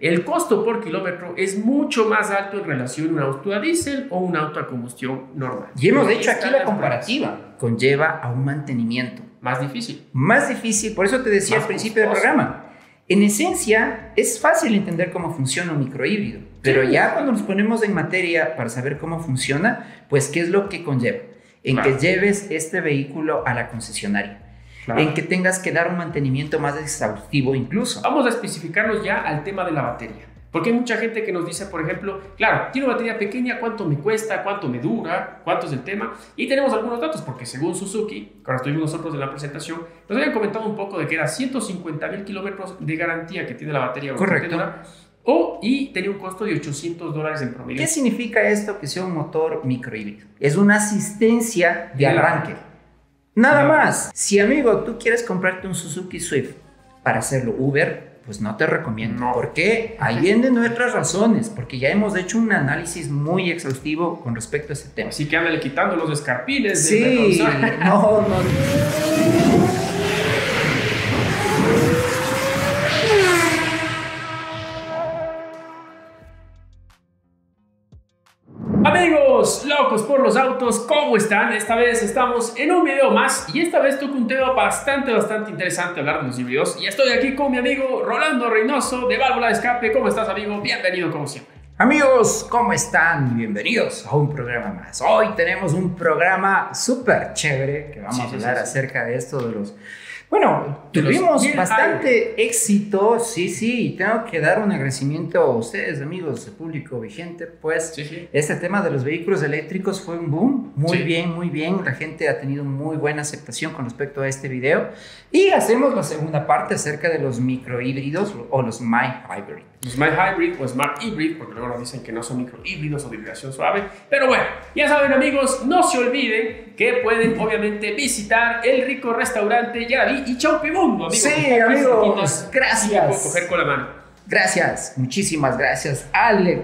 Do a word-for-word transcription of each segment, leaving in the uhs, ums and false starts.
el costo por kilómetro es mucho más alto en relación a un auto a diésel o un auto a combustión normal. Y hemos hecho aquí la comparativa. Conlleva a un mantenimiento más difícil. Más difícil, por eso te decía al principio del programa. En esencia, es fácil entender cómo funciona un microhíbrido, pero ya cuando nos ponemos en materia para saber cómo funciona, pues ¿qué es lo que conlleva? En claro. que lleves este vehículo a la concesionaria. Claro. En que tengas que dar un mantenimiento más exhaustivo incluso. Vamos a especificarnos ya al tema de la batería. Porque hay mucha gente que nos dice, por ejemplo, claro, tiene una batería pequeña, ¿cuánto me cuesta? ¿Cuánto me dura? ¿Cuánto es el tema? Y tenemos algunos datos, porque según Suzuki, cuando estuvimos nosotros en la presentación, nos habían comentado un poco de que era ciento cincuenta mil kilómetros de garantía que tiene la batería. Correcto. O, y tenía un costo de ochocientos dólares en promedio. ¿Qué significa esto que sea un motor microhíbrido? Es una asistencia de arranque. Nada más. Si, amigo, tú quieres comprarte un Suzuki Swift para hacerlo Uber, pues no te recomiendo. No. ¿Por qué? Ahí vienen nuestras razones, porque ya hemos hecho un análisis muy exhaustivo con respecto a ese tema. Así que ándale quitando los escarpines. Sí, de no, no. Amigos locos por los autos, ¿cómo están? Esta vez estamos en un video más y esta vez toco un tema bastante, bastante interesante, hablar de los híbridos. Y estoy aquí con mi amigo Rolando Reynoso de Válvula de Escape. ¿Cómo estás, amigo? Bienvenido como siempre. Amigos, ¿cómo están? Bienvenidos a un programa más. Hoy tenemos un programa súper chévere que vamos sí, sí, a hablar sí, sí. acerca de esto de los... Bueno, de tuvimos bastante high. éxito, sí, sí, y tengo que dar un agradecimiento a ustedes, amigos, el público vigente, pues sí, sí. este tema de los vehículos eléctricos fue un boom, muy sí. bien, muy bien, la gente ha tenido muy buena aceptación con respecto a este video, y hacemos la segunda parte acerca de los microhíbridos o los MyHybrid. Los MyHybrid o Smart Hybrid, porque luego nos dicen que no son microhíbridos o de hibridación suave. Pero bueno, ya saben, amigos, no se olviden que pueden obviamente visitar el rico restaurante Yaraví y Chaupimundo, amigos. Sí, amigos, gracias. Puedo coger con la mano. Gracias, muchísimas gracias, Ale.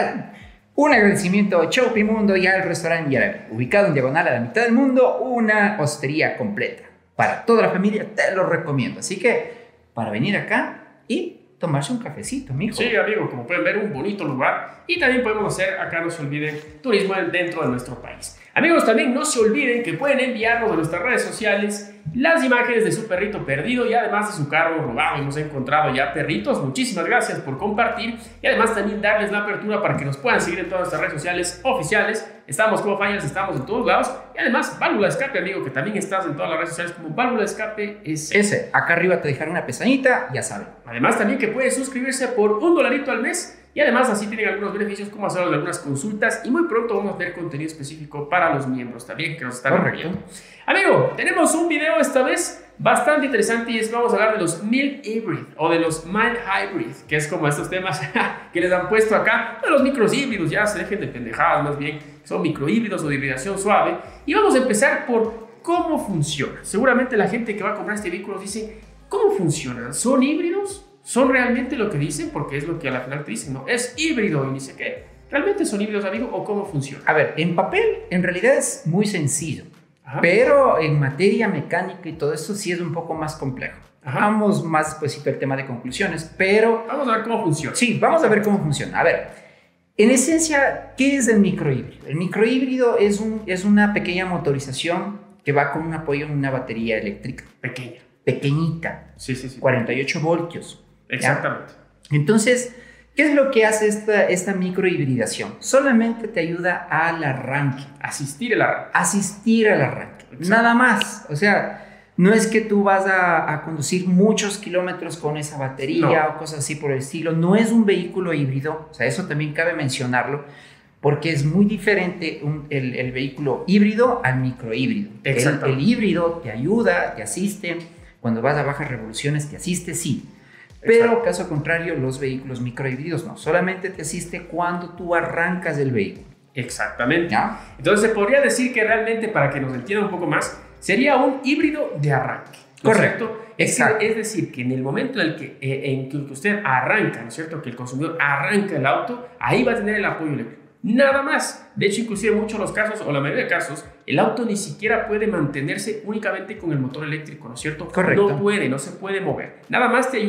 Un agradecimiento a Chaupimundo y al restaurante Yaraví, ubicado en diagonal a la mitad del mundo, una hostería completa. Para toda la familia te lo recomiendo. Así que, para venir acá y tomarse un cafecito, amigo. Sí, amigo, como pueden ver, un bonito lugar. Y también podemos hacer, acá no se olviden, turismo dentro de nuestro país. Amigos, también no se olviden que pueden enviarnos a nuestras redes sociales las imágenes de su perrito perdido y además de su carro robado. Hemos encontrado ya perritos. Muchísimas gracias por compartir. Y además también darles la apertura para que nos puedan seguir en todas nuestras redes sociales oficiales. Estamos como Fires, estamos en todos lados. Y además, Válvula de Escape, amigo, que también estás en todas las redes sociales como Válvula de Escape S. Ese, acá arriba te dejaré una pestañita, ya saben. Además también que pueden suscribirse por un dolarito al mes. Y además así tienen algunos beneficios como hacer algunas consultas y muy pronto vamos a tener contenido específico para los miembros también que nos están viendo. Amigo, tenemos un video esta vez bastante interesante y es que vamos a hablar de los mild hybrid o de los mild hybrid, que es como estos temas que les han puesto acá, de los micros híbridos, ya se dejen de pendejadas más bien, son microhíbridos o de hibridación suave. Y vamos a empezar por cómo funciona. Seguramente la gente que va a comprar este vehículo dice, ¿cómo funcionan? ¿Son híbridos? ¿Son realmente lo que dicen? Porque es lo que a la final te dicen, ¿no? Es híbrido y dice que ¿realmente son híbridos, amigo? ¿O cómo funciona? A ver, en papel en realidad es muy sencillo. Ajá. Pero en materia mecánica y todo esto sí es un poco más complejo. Ajá. Vamos más después al tema de conclusiones, pero... Vamos a ver cómo funciona. Sí, vamos a ver cómo funciona. A ver, en esencia, ¿qué es el microhíbrido? El microhíbrido es, un, es una pequeña motorización que va con un apoyo en una batería eléctrica. Pequeña. Pequeñita. Sí, sí, sí. cuarenta y ocho voltios. Exactamente. ¿Ya? Entonces, ¿qué es lo que hace esta, esta microhibridación? Solamente te ayuda al arranque. Asistir al arranque. Asistir al arranque. Exacto. Nada más. O sea, no es que tú vas a, a conducir muchos kilómetros con esa batería no. o cosas así por el estilo. No es un vehículo híbrido. O sea, eso también cabe mencionarlo. Porque es muy diferente un, el, el vehículo híbrido al microhíbrido. Exacto. El, el híbrido te ayuda, te asiste. Cuando vas a bajas revoluciones te asiste, sí. Pero Exacto. caso contrario, los vehículos microhíbridos no. Solamente te asiste cuando tú arrancas el vehículo. Exactamente. ¿Ya? Entonces se podría decir que realmente, para que nos entienda un poco más, sería un híbrido de arranque. ¿No Correcto. Es, Exacto. es decir, que en el momento en el que, eh, en que usted arranca, ¿no es cierto? Que el consumidor arranca el auto, ahí va a tener el apoyo eléctrico. Nada más. De hecho, inclusive en muchos de los casos, o la mayoría de casos, el auto ni siquiera puede mantenerse únicamente con el motor eléctrico, ¿no es cierto? Correcto. No puede, no se puede mover. Nada más te ayuda.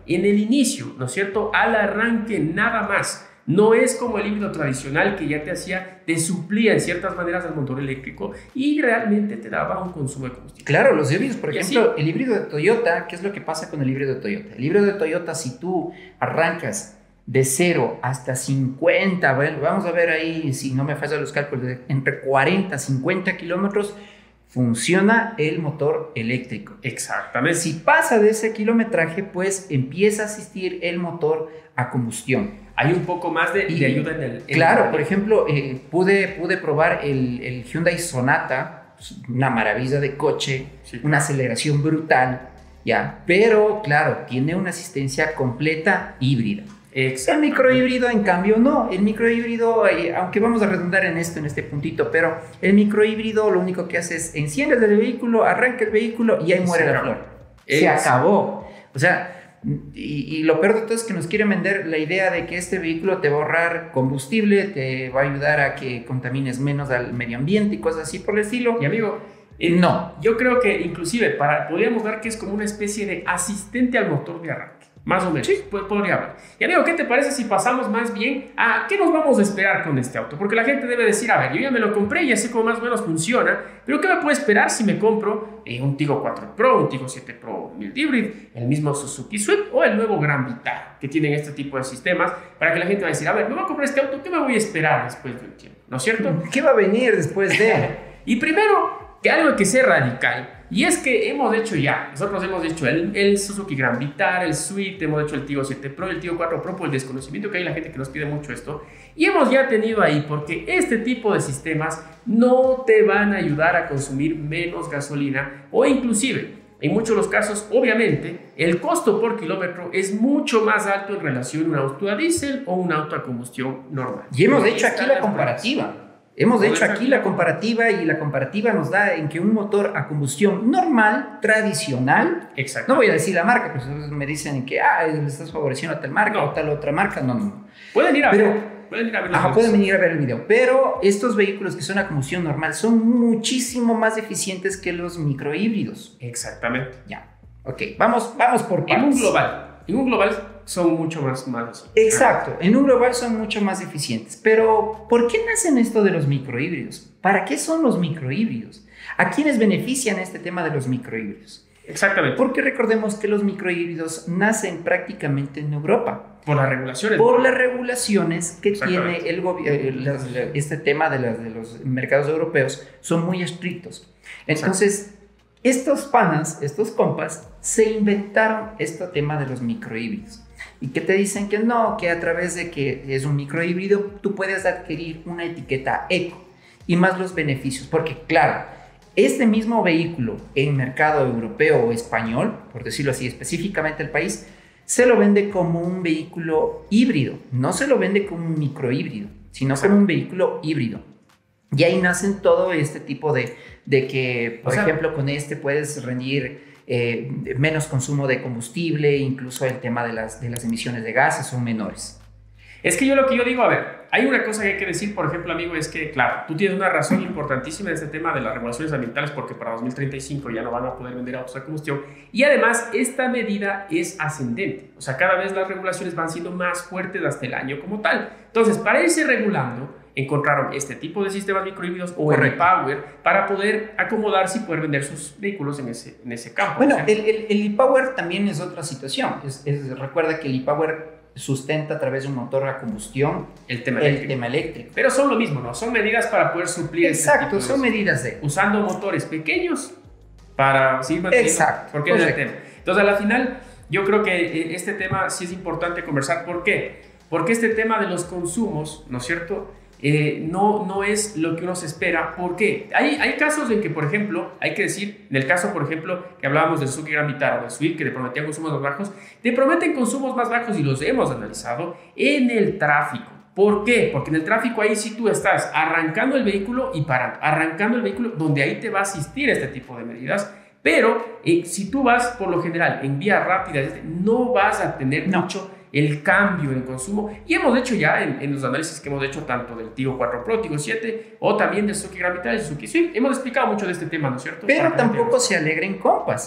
en el inicio, ¿no es cierto? Al arranque nada más. No es como el híbrido tradicional que ya te hacía, te suplía en ciertas maneras al motor eléctrico y realmente te daba un consumo de combustible. Claro, los híbridos, por Y ejemplo, así, el híbrido de Toyota, ¿qué es lo que pasa con el híbrido de Toyota? El híbrido de Toyota, si tú arrancas de cero hasta cincuenta, bueno, vamos a ver ahí, si no me fallan los cálculos, de entre cuarenta, cincuenta kilómetros, funciona el motor eléctrico. exactamente. Si pasa de ese kilometraje, pues empieza a asistir el motor a combustión. Hay un poco más de, Y, de ayuda en el... en claro, el, por ejemplo, eh, pude, pude probar el, el Hyundai Sonata, pues, una maravilla de coche, Sí. una aceleración brutal, ¿ya? Pero, claro, tiene una asistencia completa híbrida. El Exacto. microhíbrido, en cambio, no. El microhíbrido, eh, aunque vamos a redundar en esto, en este puntito, pero el microhíbrido lo único que hace es enciendes el vehículo, arranca el vehículo y ahí Y muere se la acabó. flor. Es- Se acabó. O sea, y, y lo peor de todo es que nos quieren vender la idea de que este vehículo te va a ahorrar combustible, te va a ayudar a que contamines menos al medio ambiente y cosas así por el estilo. Y amigo, eh, No. yo creo que inclusive para, podríamos dar que es como una especie de asistente al motor de arranque. Más o menos, pod- podría haber. Y amigo, ¿qué te parece si pasamos más bien a qué nos vamos a esperar con este auto? Porque la gente debe decir, a ver, yo ya me lo compré y ya sé cómo más o menos funciona, pero ¿qué me puede esperar si me compro eh, un Tigo cuatro Pro, un Tigo siete Pro Mild Hybrid, el mismo Suzuki Swift o el nuevo Gran Vitara, que tienen este tipo de sistemas, para que la gente va a decir, a ver, me voy a comprar este auto, ¿qué me voy a esperar después de un tiempo? ¿No es cierto? ¿Qué va a venir después de...? Y primero, que algo que sea radical. Y es que hemos hecho ya, nosotros hemos hecho el, el Suzuki Gran Vitara, el Swift, hemos hecho el Tigo siete Pro, el Tigo cuatro Pro por el desconocimiento que hay la gente que nos pide mucho esto. Y hemos ya tenido ahí, porque este tipo de sistemas no te van a ayudar a consumir menos gasolina o inclusive, en muchos de los casos, obviamente, el costo por kilómetro es mucho más alto en relación a un auto a diésel o un auto a combustión normal. Y hemos Ahí hecho aquí están la las comparativa. Hemos Podemos hecho aquí aquí. la comparativa y la comparativa nos da en que un motor a combustión normal, tradicional, pruebas. Exacto. no voy a decir la marca, pues me dicen que ah, le estás favoreciendo a tal marca No. o tal otra marca, no, no, no. Pueden ir a Pero- ver. Pueden ir a ver los Ajá, dos. pueden venir a ver el video, pero estos vehículos que son a combustión normal son muchísimo más eficientes que los microhíbridos. Exactamente. Ya, ok, vamos, vamos por En un partes. global. En un global son mucho más malos. Exacto, en un global son mucho más eficientes. Pero, ¿por qué nacen esto de los microhíbridos? ¿Para qué son los microhíbridos? ¿A quiénes benefician este tema de los microhíbridos? Exactamente. Porque recordemos que los microhíbridos nacen prácticamente en Europa. Por las regulaciones. Por las regulaciones que tiene Exactamente. el gobierno, este tema de, las- de los mercados europeos, son muy estrictos. Entonces, estos panas, estos compas, se inventaron este tema de los microhíbridos. Y que te dicen que no, que a través de que es un microhíbrido, tú puedes adquirir una etiqueta eco y más los beneficios. Porque, claro, este mismo vehículo en mercado europeo o español, por decirlo así, específicamente el país, se lo vende como un vehículo híbrido, no se lo vende como un microhíbrido, sino Exacto. como un vehículo híbrido. Y ahí nacen todo este tipo de, de que, por O sea, ejemplo, con este puedes rendir eh, menos consumo de combustible, incluso el tema de las, de las emisiones de gases son menores. Es que yo lo que yo digo, a ver, hay una cosa que hay que decir, por ejemplo, amigo, es que, claro, tú tienes una razón importantísima en este tema de las regulaciones ambientales, porque para dos mil treinta y cinco ya no van a poder vender autos a combustión. Y además, esta medida es ascendente. O sea, cada vez las regulaciones van siendo más fuertes hasta el año como tal. Entonces, para irse regulando, encontraron este tipo de sistemas microhíbridos o el Correcto. e-Power para poder acomodarse y poder vender sus vehículos en ese, en ese campo. Bueno, O sea, el, el, el e-Power también es otra situación. Es, es- recuerda que el e-Power sustenta a través de un motor a combustión el tema el eléctrico. tema eléctrico. Pero son lo mismo, ¿no? Son medidas para poder suplir este Exacto, tipo de son medidas de... usando motores pequeños para seguir manteniendo. Exacto, Porque es el correcto. tema. Entonces, a la final, yo creo que eh, este tema sí es importante conversar. ¿Por qué? Porque este tema de los consumos, ¿no es cierto? Eh, no, no es lo que uno se espera. ¿Por qué? Hay, hay casos en que, por ejemplo, hay que decir, en el caso, por ejemplo, que hablábamos del Suzuki Gran Vitara o del Swift, que te prometían consumos más bajos, te prometen consumos más bajos y los hemos analizado en el tráfico. ¿Por qué? Porque en el tráfico ahí sí tú estás arrancando el vehículo y parando, arrancando el vehículo, donde ahí te va a asistir este tipo de medidas. Pero eh, si tú vas, por lo general, en vía rápida, no vas a tener No. mucho el cambio en el consumo. Y hemos hecho ya en, en los análisis que hemos hecho tanto del Tigo cuatro Pro, Tigo siete o también del Suzuki Gran Vitara y Suzuki Swift, hemos explicado mucho de este tema, ¿no es cierto? Pero Para que tampoco entiendan. se alegren compas,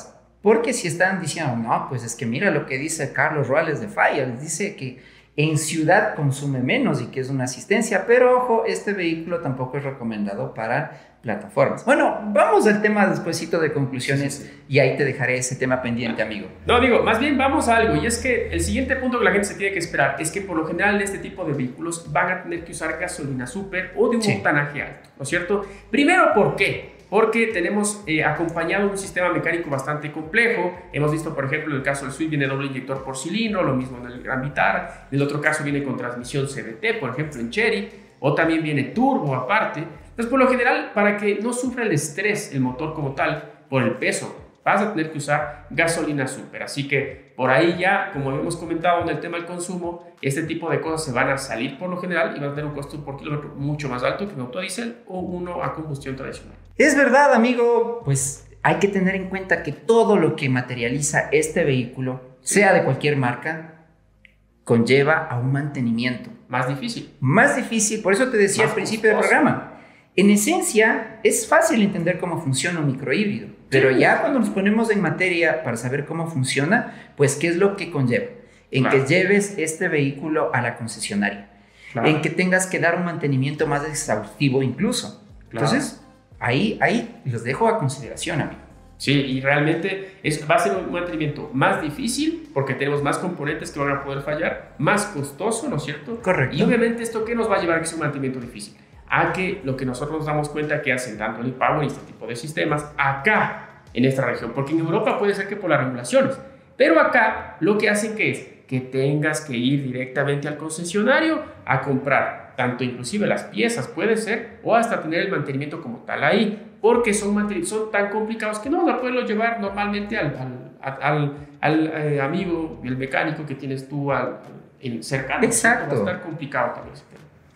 Porque si están diciendo, no, pues es que mira lo que dice Carlos Ruales de Falla, dice que en ciudad consume menos y que es una asistencia, pero ojo, este vehículo tampoco es recomendado para plataformas. Bueno, vamos al tema despuesito de conclusiones, sí, sí. Y ahí te dejaré ese tema pendiente, amigo. No, amigo, más bien vamos a algo, y es que el siguiente punto que la gente se tiene que esperar es que por lo general en este tipo de vehículos van a tener que usar gasolina súper o de un sí. octanaje alto, ¿no es cierto? Primero, ¿por qué? Porque tenemos eh, acompañado un sistema mecánico bastante complejo. Hemos visto, por ejemplo, en el caso del Swift viene doble inyector por cilindro, lo mismo en el Gran Vitara. En el otro caso viene con transmisión C V T, por ejemplo, en Chery, o también viene turbo aparte. Entonces, por lo general, para que no sufra el estrés el motor como tal por el peso, vas a tener que usar gasolina súper. Así que por ahí ya, como hemos comentado en el tema del consumo, este tipo de cosas se van a salir por lo general y van a tener un costo por kilómetro mucho más alto que un autodiesel o uno a combustión tradicional. Es verdad, amigo, pues hay que tener en cuenta que todo lo que materializa este vehículo, sea de cualquier marca, conlleva a un mantenimiento. Más difícil. Más difícil, por eso te decía más al principio costoso. Del programa. En esencia, es fácil entender cómo funciona un microhíbrido, pero sí. Ya cuando nos ponemos en materia para saber cómo funciona, pues qué es lo que conlleva. En claro. Que lleves este vehículo a la concesionaria, claro. En que tengas que dar un mantenimiento más exhaustivo incluso. Claro. Entonces, ahí, ahí los dejo a consideración, amigo. Sí, y realmente es, va a ser un mantenimiento más difícil porque tenemos más componentes que van a poder fallar, más costoso, ¿no es cierto? Correcto. Y obviamente, ¿esto qué nos va a llevar a que sea un mantenimiento difícil? A que lo que nosotros nos damos cuenta que hacen tanto el e-Power y este tipo de sistemas acá en esta región, porque en Europa puede ser que por las regulaciones, pero acá lo que hacen que es que tengas que ir directamente al concesionario a comprar tanto inclusive las piezas puede ser o hasta tener el mantenimiento como tal ahí, porque son, son tan complicados que no vas a poderlo llevar normalmente al, al, al, al eh, amigo, el mecánico que tienes tú al, el cercano. Exacto. Va a estar complicado tal vez.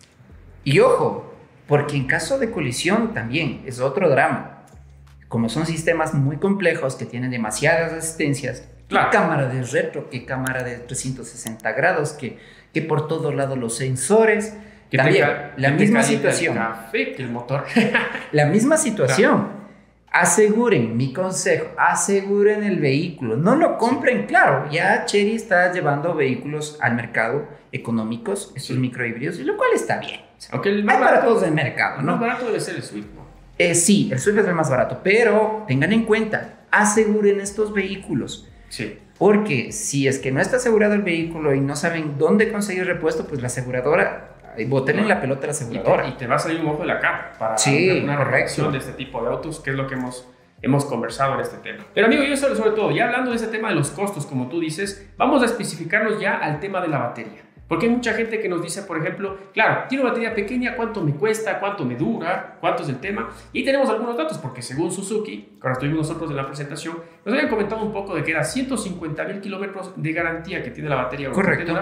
Y ojo, porque en caso de colisión también es otro drama. Como son sistemas muy complejos que tienen demasiadas asistencias, claro. ¿Qué cámara de retro, qué cámara de trescientos sesenta grados, que, que por todos lados los sensores. Que también, te, la que misma te situación. El café, que el motor. La misma situación. Claro. Aseguren, mi consejo, aseguren el vehículo. No lo compren, sí. Claro, ya Chery está llevando vehículos al mercado económicos, estos sí. Microhíbridos, y lo cual está bien. Aunque el más hay barato, para todos el mercado, ¿no? El más barato debe ser el Swift, ¿no? Eh, sí, el Swift es el más barato, pero tengan en cuenta, aseguren estos vehículos. Sí. Porque si es que no está asegurado el vehículo y no saben dónde conseguir repuesto, pues la aseguradora, boten en la pelota a la aseguradora. Y te, y te va a salir un ojo de la cara para sí, una corrección de este tipo de autos, que es lo que hemos, hemos conversado en este tema. Pero amigo, yo sobre, sobre todo, ya hablando de ese tema de los costos, como tú dices, vamos a especificarnos ya al tema de la batería. Porque hay mucha gente que nos dice, por ejemplo, claro, tiene una batería pequeña, ¿cuánto me cuesta? ¿Cuánto me dura? ¿Cuánto es el tema? Y tenemos algunos datos, porque según Suzuki, cuando estuvimos nosotros en la presentación, nos habían comentado un poco de que era ciento cincuenta mil kilómetros de garantía que tiene la batería. Correcto.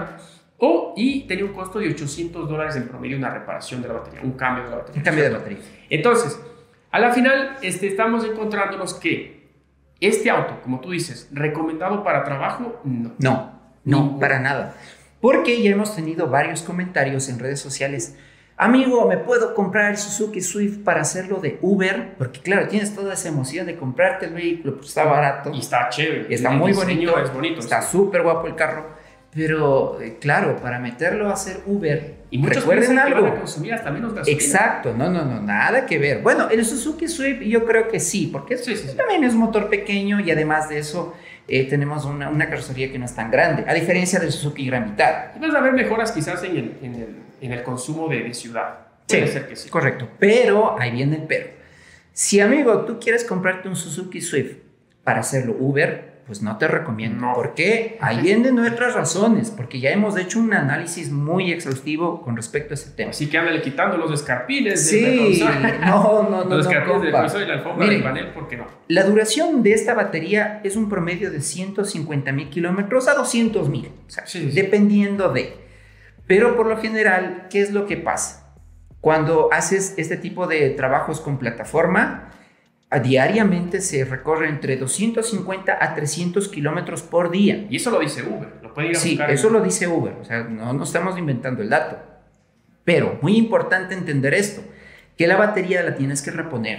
O, y tenía un costo de ochocientos dólares en promedio una reparación de la batería, un cambio de la batería. Un cambio de batería. Entonces, a la final este, estamos encontrándonos que este auto, como tú dices, recomendado para trabajo, no. No, no, no. Para nada. Porque ya hemos tenido varios comentarios en redes sociales. Amigo, ¿me puedo comprar el Suzuki Swift para hacerlo de Uber? Porque claro, tienes toda esa emoción de comprarte el vehículo, pues está barato. Y está chévere. Y está muy bonito. Es bonito. Está súper guapo el carro. Pero eh, claro, para meterlo a hacer Uber, y muchos recuerden algo. Que van a consumir hasta menos gasolina. Exacto, no, no, no, nada que ver. Bueno, el Suzuki Swift yo creo que sí, porque sí, sí, sí. también es un motor pequeño y además de eso eh, tenemos una, una carrocería que no es tan grande, a diferencia del Suzuki Gran Vitara. Y vas a ver mejoras quizás en el, en el, en el consumo de, de ciudad. Puede sí, ser que sí. Correcto, pero ahí viene el pero. Si, amigo, tú quieres comprarte un Suzuki Swift para hacerlo Uber, pues no te recomiendo. No. ¿Por qué? Ahí vienen nuestras razones, porque ya hemos hecho un análisis muy exhaustivo con respecto a ese tema. Así que ándale quitando los escarpiles. Sí, no, no, no. Los escarpiles no, del retrovisor y la alfombra Mire, del panel, ¿por qué no? La duración de esta batería es un promedio de ciento cincuenta mil kilómetros a doscientos mil, o sea, sí, sí. dependiendo de. Pero por lo general, ¿qué es lo que pasa? Cuando haces este tipo de trabajos con plataforma, a diariamente se recorre entre doscientos cincuenta a trescientos kilómetros por día. Y eso lo dice Uber, lo puede ir a sí, buscar. Sí, eso en... lo dice Uber, o sea, no, no estamos inventando el dato. Pero muy importante entender esto, que la batería la tienes que reponer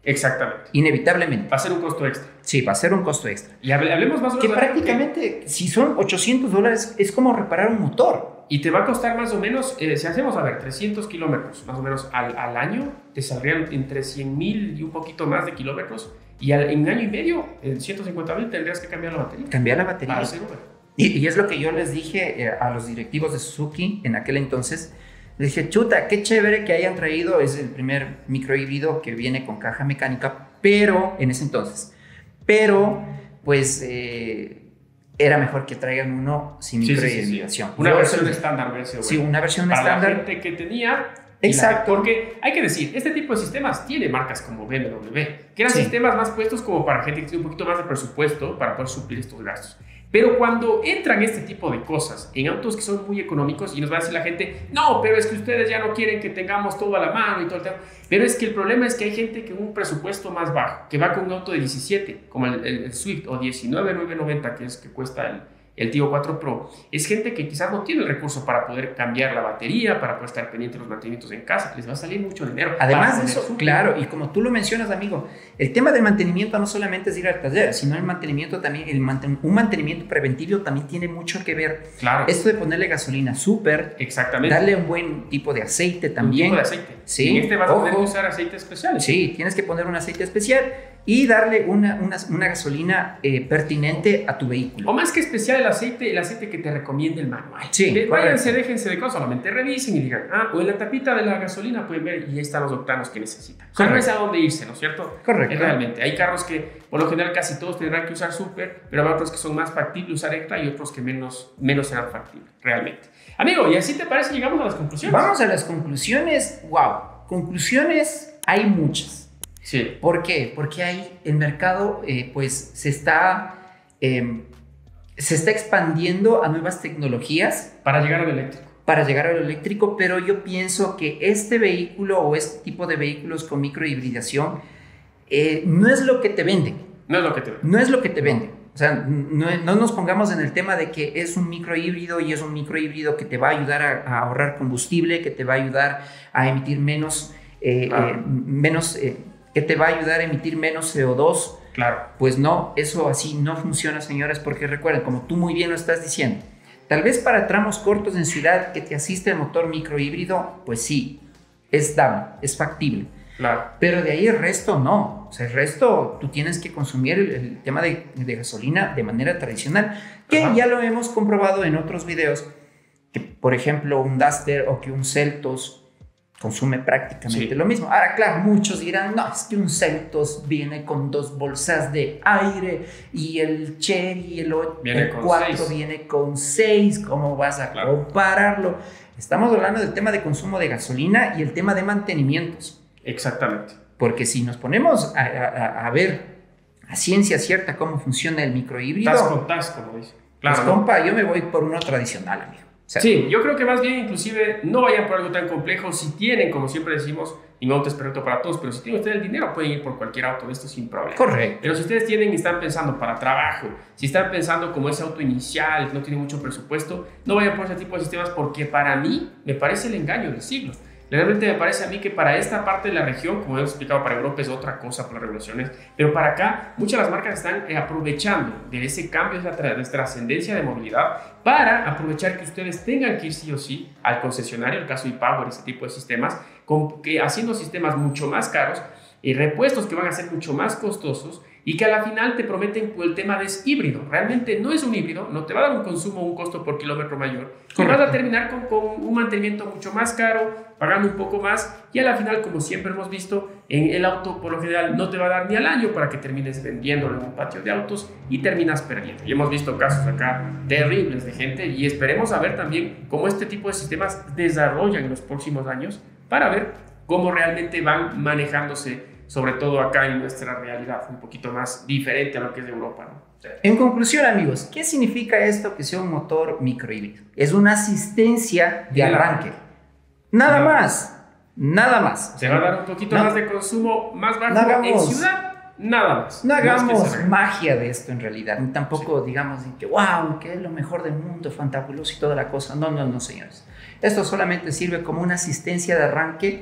Exactamente. Inevitablemente. Va a ser un costo extra. Sí, va a ser un costo extra. Y hablemos más o menos... Que prácticamente, que... si son ochocientos dólares, es como reparar un motor. Y te va a costar más o menos, eh, si hacemos, a ver, trescientos kilómetros, más o menos al, al año, te saldrían entre cien mil y un poquito más de kilómetros. Y al, en un año y medio, en ciento cincuenta mil, tendrías que cambiar la batería. Cambiar la batería. Para hacer Uber. Y, y es lo que yo les dije eh, a los directivos de Suzuki en aquel entonces. Les dije, chuta, qué chévere que hayan traído, es el primer microhíbrido que viene con caja mecánica, pero, en ese entonces, pero, pues, eh, era mejor que traigan uno sin sí, microhibridación. Sí, sí, sí. Una yo versión les... estándar, versión Sí, una versión para estándar. La gente que tenía... Exacto. La, porque hay que decir, este tipo de sistemas tiene marcas como B M W, que eran sí. sistemas más puestos como para gente que tiene un poquito más de presupuesto para poder suplir estos gastos. Pero cuando entran este tipo de cosas en autos que son muy económicos y nos va a decir la gente, no, pero es que ustedes ya no quieren que tengamos todo a la mano y todo el tema. Pero es que el problema es que hay gente que con un presupuesto más bajo, que va con un auto de diecisiete, como el, el, el Swift, o diecinueve mil novecientos noventa, que es que cuesta el, el Tigo cuatro Pro, es gente que quizás no tiene el recurso para poder cambiar la batería, para poder estar pendiente de los mantenimientos en casa, les va a salir mucho dinero. Además de eso, claro, y como tú lo mencionas, amigo, el tema del mantenimiento no solamente es ir al taller, sino el mantenimiento también, el manten, un mantenimiento preventivo también tiene mucho que ver. Claro. Esto de ponerle gasolina súper, exactamente, darle un buen tipo de aceite también. Un tipo de aceite. Sí. Y en este vas a Ojo. tener que usar aceites especiales. Sí, tienes que poner un aceite especial y darle una, una, una gasolina eh, pertinente a tu vehículo. O más que especial el aceite, el aceite que te recomiende el manual. Sí, de, váyanse, déjense de cosas, solamente revisen y digan, ah, o en la tapita de la gasolina pueden ver y ahí están los octanos que necesitan. O sea, no es a dónde irse, ¿no es cierto? Correcto. Es realmente, hay carros que por lo general casi todos tendrán que usar super, pero hay otros que son más factibles usar extra y otros que menos, menos serán factibles, realmente. Amigo, ¿y así te parece llegamos a las conclusiones? Vamos a las conclusiones. Wow, conclusiones hay muchas. Sí. ¿Por qué? Porque hay el mercado, eh, pues se está, eh, se está expandiendo a nuevas tecnologías. Para llegar al eléctrico. Para llegar al eléctrico, pero yo pienso que este vehículo o este tipo de vehículos con microhibridación eh, no es lo que te venden. No es lo que te venden. No es lo que te venden. O sea, no, no nos pongamos en el tema de que es un microhíbrido y es un microhíbrido que te va a ayudar a, a ahorrar combustible, que te va a ayudar a emitir menos, eh, claro. eh, menos eh, que te va a ayudar a emitir menos C O dos. Claro. Pues no, eso así no funciona, señores, porque recuerden, como tú muy bien lo estás diciendo, tal vez para tramos cortos en ciudad que te asiste el motor microhíbrido, pues sí, es dable, es factible. Claro. Pero de ahí el resto no. O sea, el resto tú tienes que consumir el, el tema de, de gasolina de manera tradicional, que Ajá. ya lo hemos comprobado en otros videos, que por ejemplo un Duster o que un Seltos consume prácticamente sí. lo mismo. Ahora, claro, muchos dirán, no, es que un Seltos viene con dos bolsas de aire y el Chery, el, el cuatro viene con seis. ¿Cómo vas a claro. compararlo? Estamos hablando del tema de consumo de gasolina y el tema de mantenimientos. Exactamente. Porque si nos ponemos a, a, a ver a ciencia cierta cómo funciona el microhíbrido... Tas con tas, como dice. Claro, pues, ¿no? Compa, yo me voy por uno tradicional, amigo. O sea, sí, yo creo que más bien inclusive no vayan por algo tan complejo. Si tienen, como siempre decimos, ningún auto es perfecto para todos, pero si tienen ustedes el dinero pueden ir por cualquier auto de esto sin problema. Correcto. Pero si ustedes tienen y están pensando para trabajo, si están pensando como ese auto inicial, que no tiene mucho presupuesto, no vayan por ese tipo de sistemas porque para mí me parece el engaño del siglo. Realmente me parece a mí que para esta parte de la región, como hemos explicado, para Europa es otra cosa por las regulaciones, pero para acá muchas de las marcas están eh, aprovechando de ese cambio, de esa trascendencia de movilidad, para aprovechar que ustedes tengan que ir sí o sí al concesionario, el caso de ePower, ese tipo de sistemas, con, que, haciendo sistemas mucho más caros y repuestos que van a ser mucho más costosos y que a la final te prometen el tema de es híbrido. Realmente no es un híbrido, no te va a dar un consumo, un costo por kilómetro mayor. Y vas a terminar con, con un mantenimiento mucho más caro, pagando un poco más y a la final, como siempre hemos visto, en el auto por lo general no te va a dar ni al año para que termines vendiéndolo en un patio de autos y terminas perdiendo. Y hemos visto casos acá terribles de gente y esperemos a ver también cómo este tipo de sistemas desarrollan en los próximos años para ver cómo realmente van manejándose, sobre todo acá en nuestra realidad, un poquito más diferente a lo que es de Europa, ¿no? En conclusión, amigos, ¿qué significa esto que sea un motor microhíbrido? Es una asistencia de arranque. Nada no. más, nada más. Se va a dar un poquito no. más de consumo más bajo no hagamos, en ciudad, nada más. No hagamos no magia de esto en realidad, ni tampoco sí. digamos que wow, que es lo mejor del mundo, fantabuloso y toda la cosa. No, no, no, señores. Esto solamente sirve como una asistencia de arranque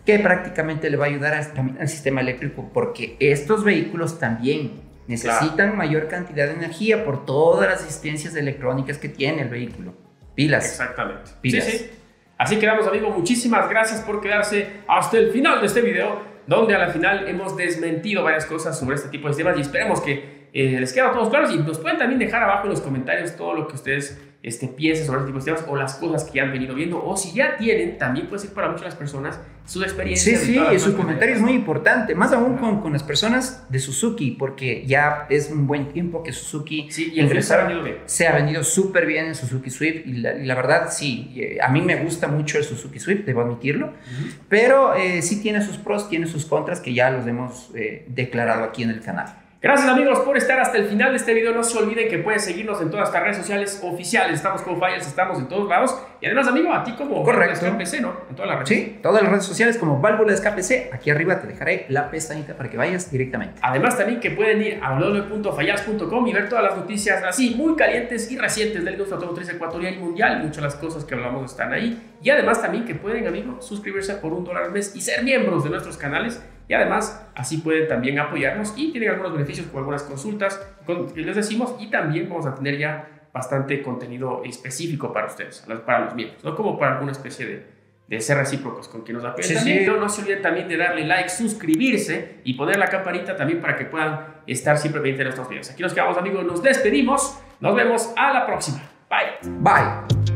que prácticamente le va a ayudar a, también al sistema eléctrico, porque estos vehículos también necesitan claro. mayor cantidad de energía por todas las existencias electrónicas que tiene el vehículo. Pilas. Exactamente. Pilas. Sí, sí. Así quedamos, amigos. Muchísimas gracias por quedarse hasta el final de este video, donde a la final hemos desmentido varias cosas sobre este tipo de sistemas y esperemos que eh, les queden a todos claros y nos pueden también dejar abajo en los comentarios todo lo que ustedes este, piensen sobre este tipo de sistemas o las cosas que ya han venido viendo, o si ya tienen, también puede ser para muchas las personas su experiencia. Sí, sí, y su comentario es muy importante, más aún con, con las personas de Suzuki, porque ya es un buen tiempo que Suzuki sí, y el Swift se ha vendido bien. Se ha vendido súper bien en Suzuki Swift, y la, y la verdad, sí, a mí me gusta mucho el Suzuki Swift, debo admitirlo, uh-huh. pero eh, sí tiene sus pros, tiene sus contras, que ya los hemos eh, declarado aquí en el canal. Gracias, amigos, por estar hasta el final de este video. No se olviden que pueden seguirnos en todas nuestras redes sociales oficiales. Estamos como Fallas, estamos en todos lados. Y además, amigo, a ti como Válvulas K P C, ¿no? En todas las redes. Sí, todas las redes sociales como Válvulas K P C. Aquí arriba te dejaré la pestañita para que vayas directamente. Además, también que pueden ir a w w w punto fallas punto com y ver todas las noticias así, muy calientes y recientes del industria automotriz ecuatoriana y mundial. Muchas de las cosas que hablamos están ahí. Y además, también que pueden, amigos, suscribirse por un dólar al mes y ser miembros de nuestros canales. Y además, así pueden también apoyarnos y tienen algunos beneficios con algunas consultas que les decimos, y también vamos a tener ya bastante contenido específico para ustedes, para los miembros, no como para alguna especie de, de ser recíprocos con quien nos apoyen. Sí, también, sí. No, no se olviden también de darle like, suscribirse y poner la campanita también para que puedan estar siempre pendientes de nuestros videos. Aquí nos quedamos, amigos, nos despedimos, nos vemos a la próxima. Bye. Bye.